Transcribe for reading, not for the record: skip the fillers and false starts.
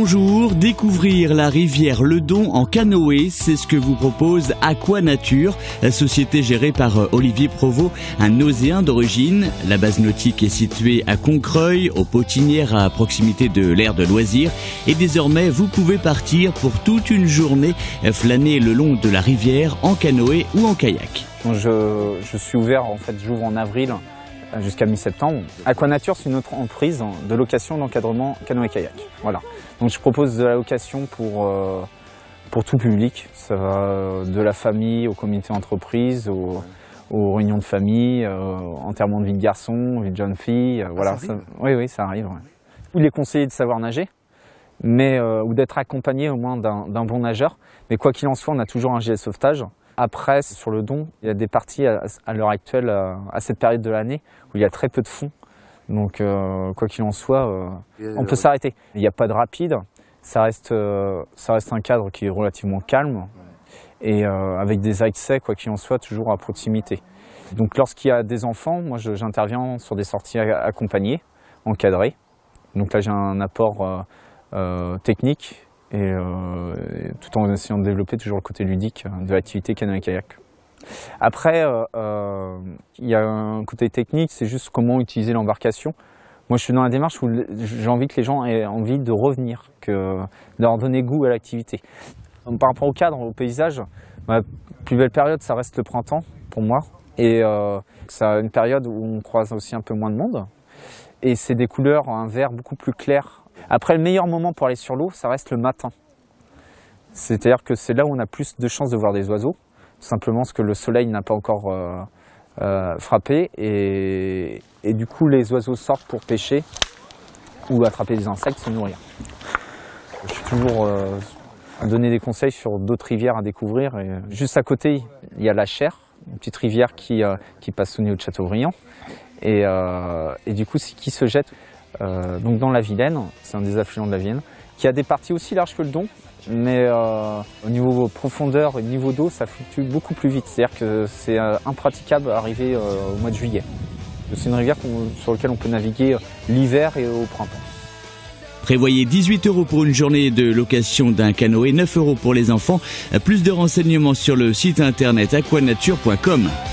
Bonjour, découvrir la rivière Ledon en canoë, c'est ce que vous propose Aquanature, la société gérée par Olivier Provost, un Nauséen d'origine. La base nautique est située à Concreuil, aux Potinières à proximité de l'aire de loisirs. Et désormais, vous pouvez partir pour toute une journée flâner le long de la rivière en canoë ou en kayak. Je suis ouvert, en fait, j'ouvre en avril jusqu'à mi-septembre. Aquanature, c'est une autre entreprise de location d'encadrement canoë-kayak. Voilà. Donc je propose de la location pour tout public. Ça va de la famille aux comités d'entreprise, aux réunions de famille, enterrement de vie de garçon, vie de jeune fille. Voilà. Oui, ça arrive. Ouais. Il est conseillé de savoir nager, ou d'être accompagné au moins d'un bon nageur. Mais quoi qu'il en soit, on a toujours un gilet de sauvetage. Après, sur le Don, il y a des parties à l'heure actuelle, à cette période de l'année, où il y a très peu de fond. Donc, quoi qu'il en soit, on peut s'arrêter. Il n'y a pas de rapide, ça reste un cadre qui est relativement calme et avec des accès, quoi qu'il en soit, toujours à proximité. Donc, lorsqu'il y a des enfants, moi, j'interviens sur des sorties accompagnées, encadrées. Donc là, j'ai un apport technique. Et tout en essayant de développer toujours le côté ludique de l'activité canoë-kayak. Après, il y a un côté technique, c'est juste comment utiliser l'embarcation. Moi, je suis dans la démarche où j'ai envie que les gens aient envie de revenir, de leur donner goût à l'activité. Par rapport au cadre, au paysage, ma plus belle période, ça reste le printemps pour moi. Et c'est une période où on croise aussi un peu moins de monde. Et c'est des couleurs, un vert beaucoup plus clair. Après, le meilleur moment pour aller sur l'eau, ça reste le matin. C'est-à-dire que c'est là où on a plus de chances de voir des oiseaux, tout simplement parce que le soleil n'a pas encore frappé. Et du coup, les oiseaux sortent pour pêcher ou attraper des insectes, se nourrir. Je suis toujours à donner des conseils sur d'autres rivières à découvrir. Et juste à côté, il y a la Cher, une petite rivière qui passe au niveau de Châteaubriand. Et du coup, qui se jette donc dans la Vilaine, c'est un des affluents de la Vilaine, qui a des parties aussi larges que le Don, mais au niveau profondeur et niveau d'eau, ça fluctue beaucoup plus vite. C'est-à-dire que c'est impraticable à arriver au mois de juillet. C'est une rivière sur laquelle on peut naviguer l'hiver et au printemps. Prévoyez 18 € pour une journée de location d'un canoë, 9 € pour les enfants. Plus de renseignements sur le site internet aquanature.com.